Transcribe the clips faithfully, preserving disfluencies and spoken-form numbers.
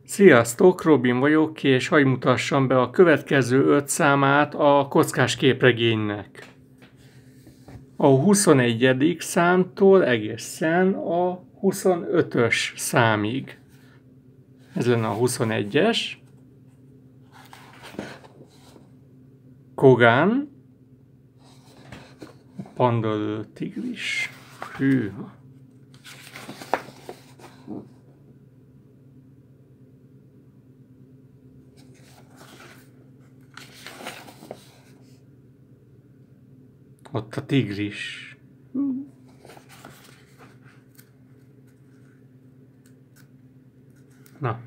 Sziasztok, Robin vagyok, és hadd mutassam be a következő öt számát a kockás képregénynek. A huszonegyedik számtól egészen a huszonötös számig. Ez lenne a huszonegyes. Kogan. Pandalő tigris. Hűha. Ott a tigris. Na.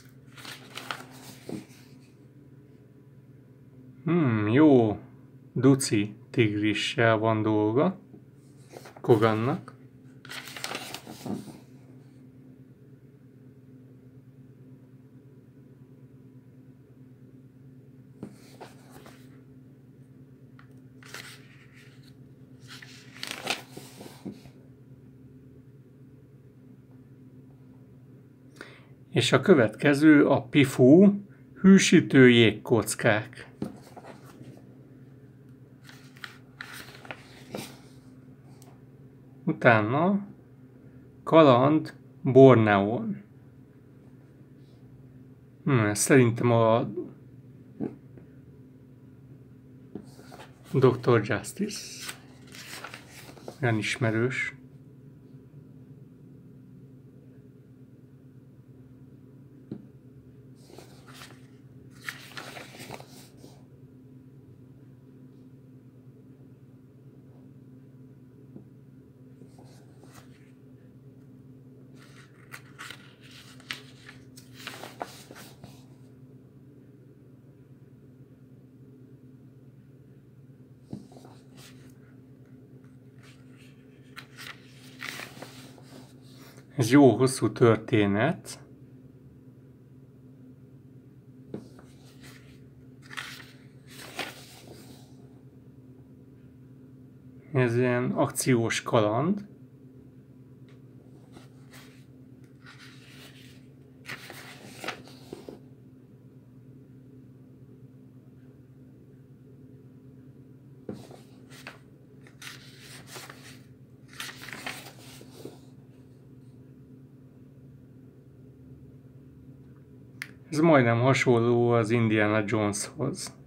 Hmm, jó. Duci tigrissel van dolga. Kogannak. És a következő a Pifu, hűsítő jégkockák. Utána Kaland Borneón. Hmm, szerintem a doktor Justice. Olyan ismerős. Ez jó hosszú történet. Ez ilyen akciós kaland. Ez majdnem hasonló az Indiana Joneshoz.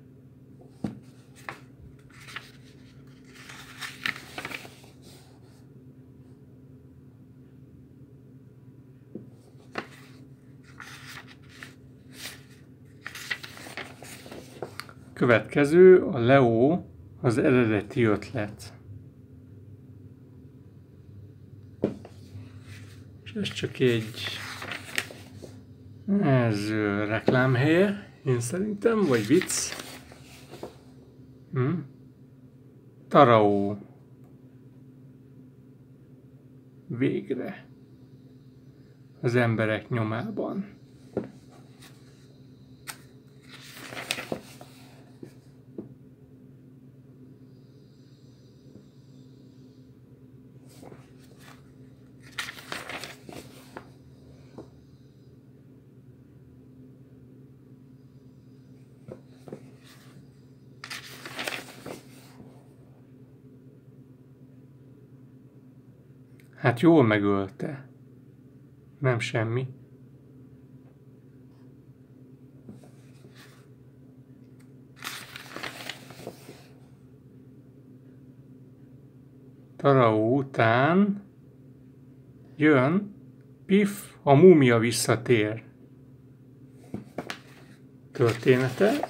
Következő a Leo, az eredeti ötlet. És ez csak egy Ez reklámhelye, én szerintem, vagy vicc. Hm? Tarao. Végre. Az emberek nyomában. Hát jól megölte. Nem semmi. Tarao után jön Pif, a múmia visszatér története.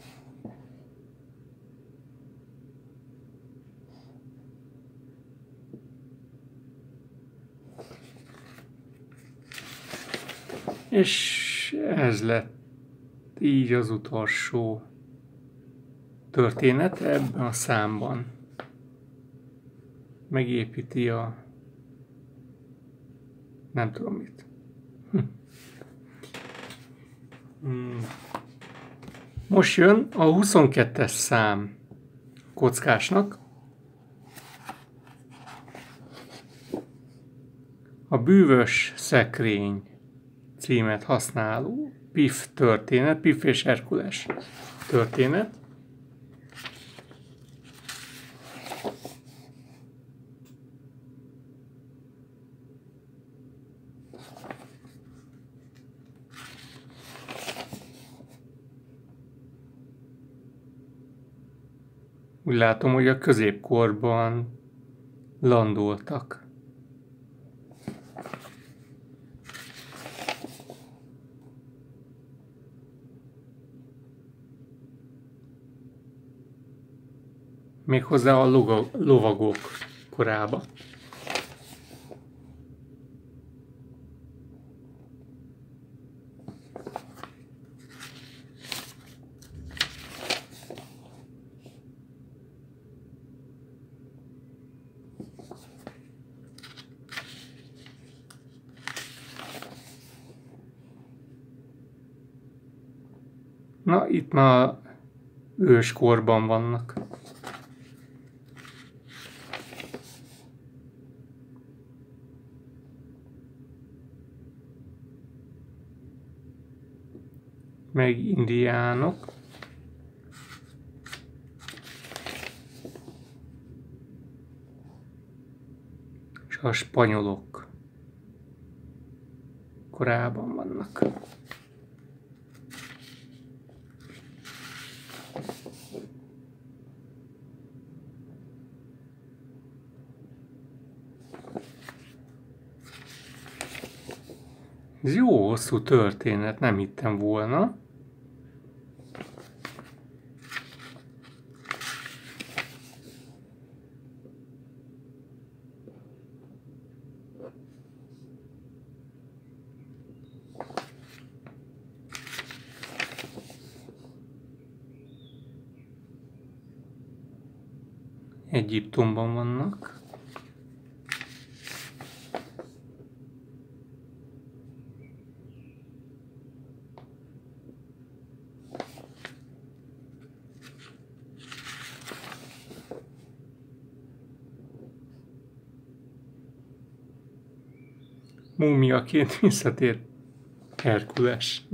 És ez lett így az utolsó történet ebben a számban. Megépíti a... nem tudom mit. Hm. Hmm. Most jön a huszonkettes szám kockásnak. A bűvös szekrény címet használó Piff történet, Piff és Herkules történet. Úgy látom, hogy a középkorban landoltak. Méghozzá a loga, lovagok korába. Na, itt már őskorban vannak. Meg indiánok. És a spanyolok korában vannak. Ez jó hosszú történet, nem hittem volna. Egyiptomban vannak. Múmiaként visszatér Herkules.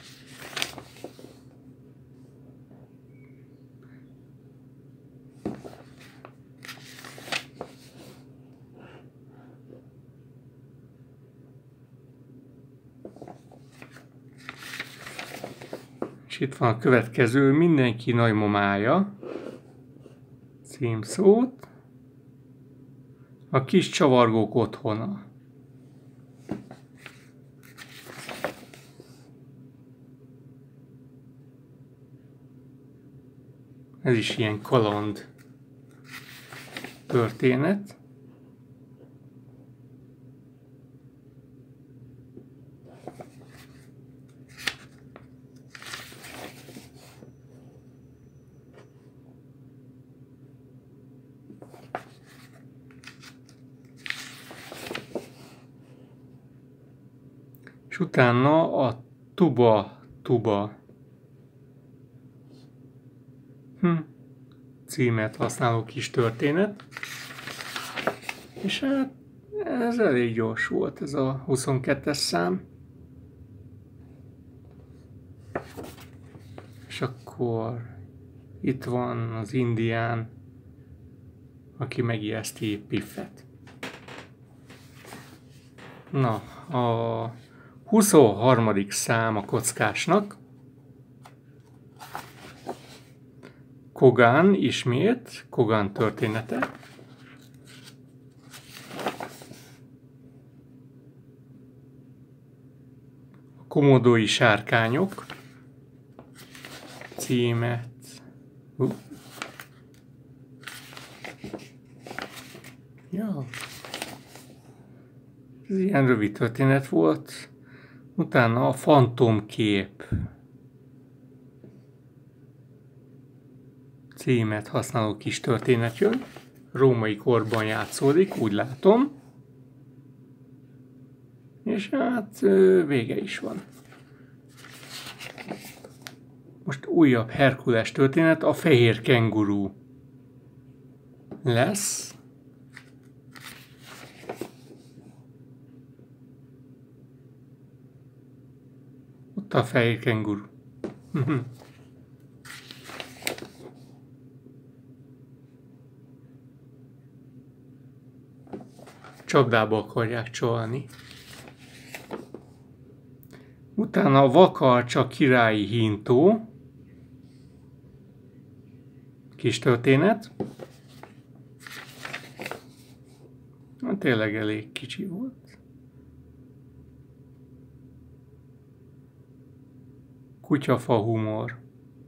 És itt van a következő, mindenki nagymamája címszót. A kis csavargók otthona. Ez is ilyen kaland történet. És utána a Tuba Tuba hm. címet használó kis történet. És hát ez elég gyors volt, ez a huszonkettes szám. És akkor itt van az indián, aki megijeszti Piffet. Na, a huszonharmadik szám a kockásnak. Kogan ismét, Kogan története. A komodói sárkányok címet. Uh. Ja. Ez ilyen rövid történet volt. Utána a fantomkép címet használó kis történet jön. Római korban játszódik, úgy látom. És hát vége is van. Most újabb Herkules történet, a fehér kenguru lesz. Ott a fehér kenguru. Csapdába akarják csalni. Utána a Vakarcsa királyi hintó. Kis történet. Na, tényleg elég kicsi volt. Kutyafa humor.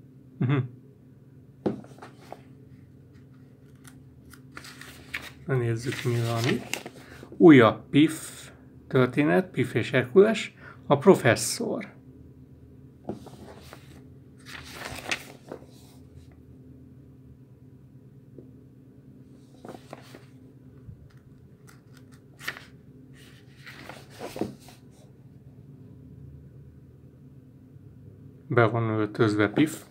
Na, nézzük, mi van itt. Újabb Piff történet, Piff és Herkules. A professzor. Be van öltözve Piff.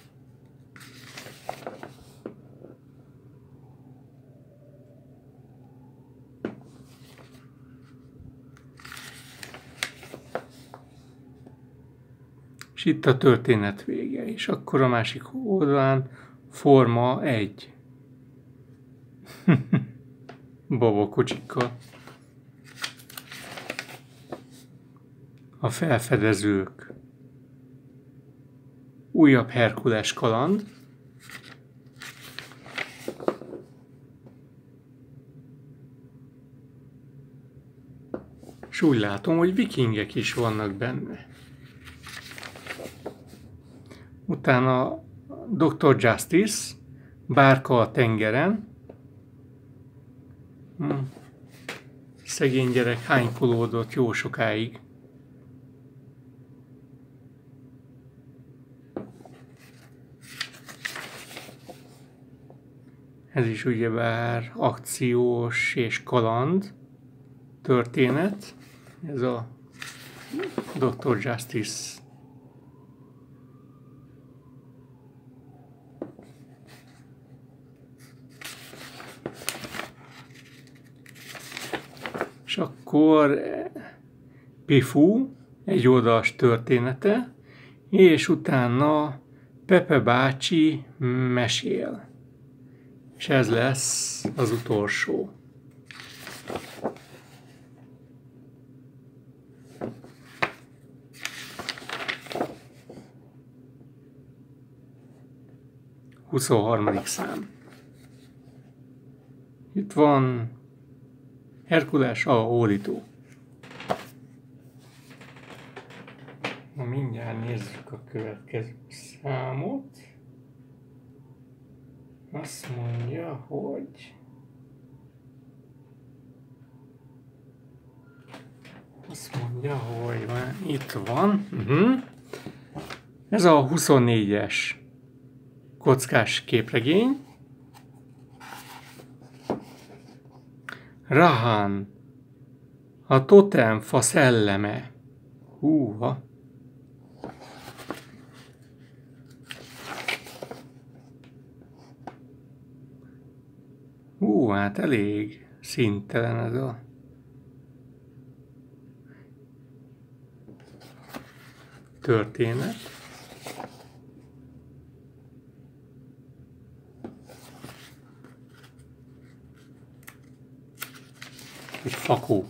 És itt a történet vége, és akkor a másik oldalán forma egy. Babakocsikkal. A felfedezők. Újabb Herkules kaland. És úgy látom, hogy vikingek is vannak benne. Utána doktor Justice, bárka a tengeren. Hm. Szegény gyerek hánykolódott jó sokáig. Ez is ugyebár akciós és kaland történet. Ez a doktor Justice. És akkor Pifu, egy oldalas története, és utána Pepe bácsi mesél. És ez lesz az utolsó. huszonharmadik szám. Itt van Herkules, a hódító. Na, mindjárt nézzük a következő számot. Azt mondja, hogy azt mondja, hogy van, itt van. Uh-huh. Ez a huszonnégyes kockás képregény. Rahan, a totemfa szelleme. Húha. Hú, hát elég színtelen ez a történet. Egy fakó.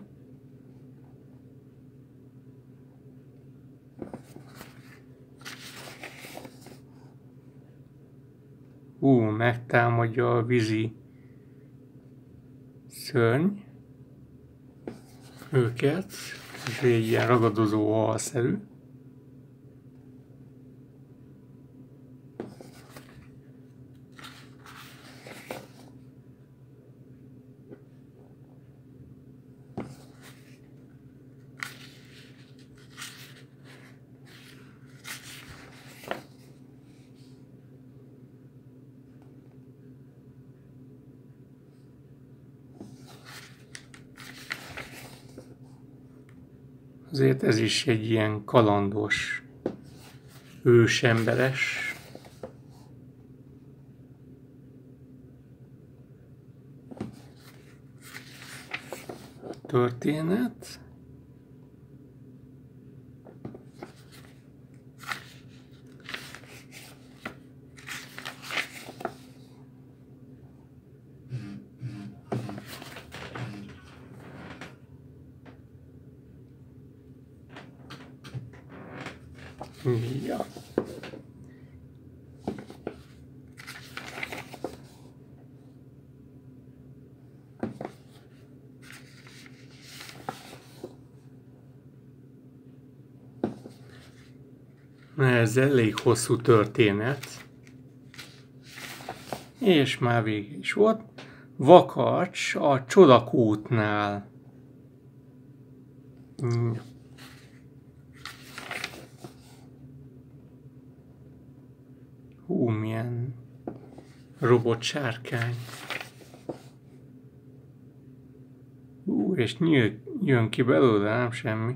Hú, megtámadja a vízi szörny őket, és egy ilyen ragadozó halszerű. Azért ez is egy ilyen kalandos, ősemberes történet. Ja. Ez elég hosszú történet. És már vége is volt. Vakarcs a Csodakútnál. Hú, milyen robotsárkány. Hú, és nyíl, jön ki belőle, nem semmi.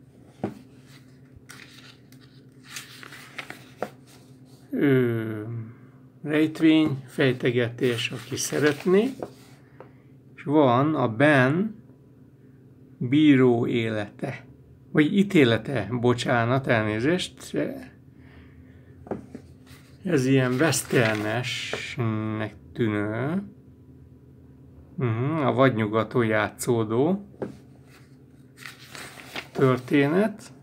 Ö, rejtvény, fejtegetés, aki szeretné. És van a Ben bíró élete. Vagy ítélete, bocsánat, elnézést. Ez ilyen westernesnek tűnő. Uh-huh, a vadnyugaton játszódó történet.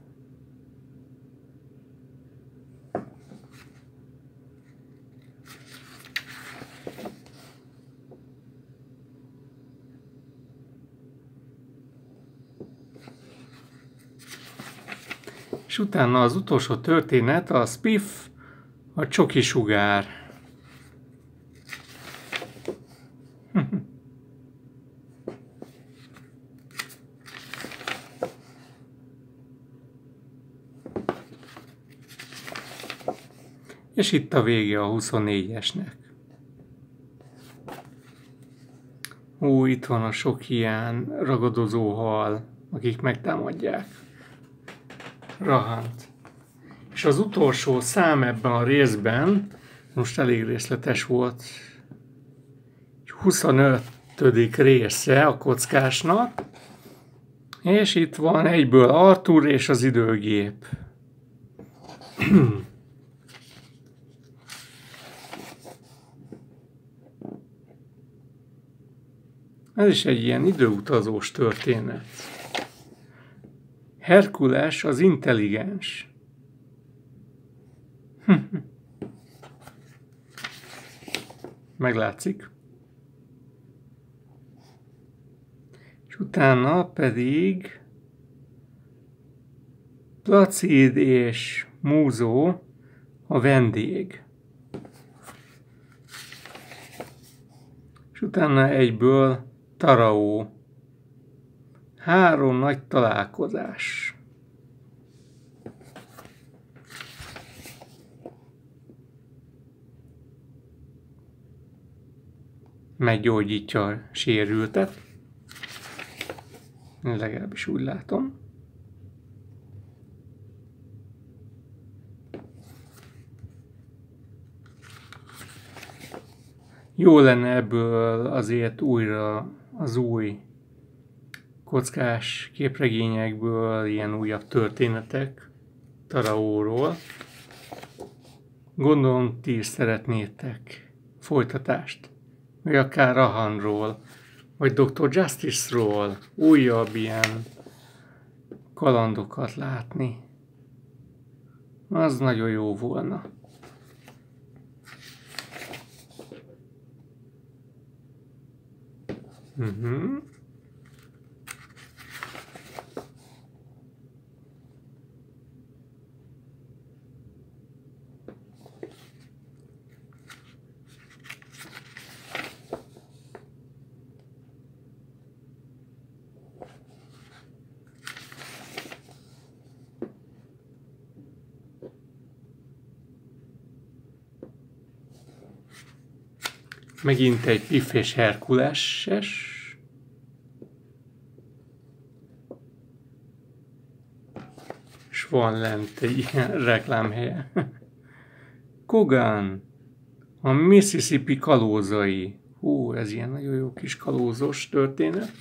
És utána az utolsó történet, a Spiff, a csoki sugár. És itt a vége a huszonnégyesnek. Ó, itt van a sok ilyen ragadozó hal, akik megtámadják Rahant. És az utolsó szám ebben a részben, most elég részletes volt, huszonötödik része a kockásnak, és itt van egyből Arthur és az időgép. Ez is egy ilyen időutazós történet. Herkules az intelligens. Meglátszik. És utána pedig Placid és Múzó a vendég. És utána egyből Taraó. Három nagy találkozás. Meggyógyítja a sérültet. Legalábbis úgy látom. Jó lenne ebből azért újra az új kockás képregényekből ilyen újabb történetek Taraóról. Gondolom, ti is szeretnétek folytatást, vagy akár Rahanról, vagy doktor Justice-ról újabb ilyen kalandokat látni. Az nagyon jó volna. Uh-huh. Megint egy Piff és Herkules-es. És van lent egy ilyen reklámhelye. Kogan, a Mississippi kalózai. Hú, ez ilyen nagyon jó kis kalózos történet.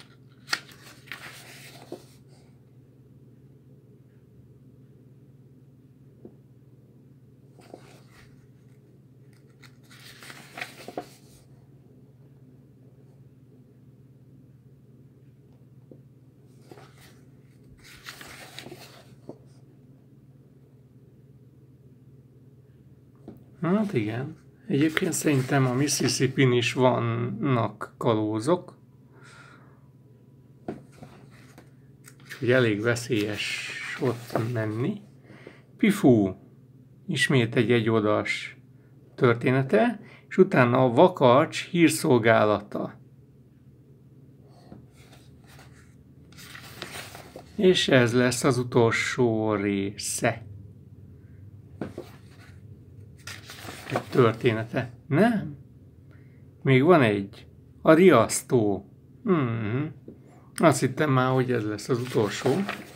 Hát igen. Egyébként szerintem a Mississippin is vannak kalózok. Úgyhogy elég veszélyes ott menni. Pifú. Ismét egy egyoldalás története. És utána a Vakarcs hírszolgálata. És ez lesz az utolsó része. Egy története. Nem? Még van egy. A riasztó. Hmm. Azt hittem már, hogy ez lesz az utolsó.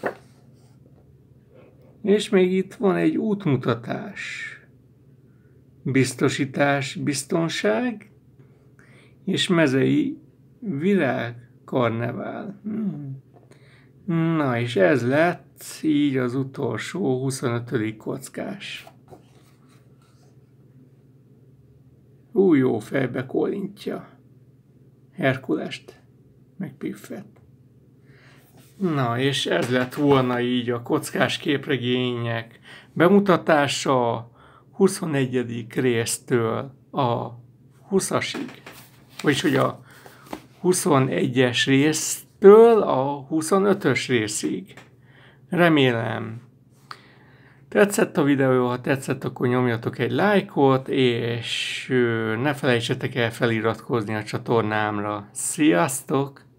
És még itt van egy útmutatás. Biztosítás, biztonság. És mezei virágkarnevál. Hmm. Na és ez lett így az utolsó huszonötödik kockás. Ú, jó fejbe kólintja Herkulest, meg Piffet. Na és ez lett volna így a kockás képregények bemutatása huszonegyedik résztől a huszasig. Vagyis hogy a huszonegyes résztől a huszonötös részig. Remélem tetszett a videó, ha tetszett, akkor nyomjatok egy lájkot, és ne felejtsetek el feliratkozni a csatornámra. Sziasztok!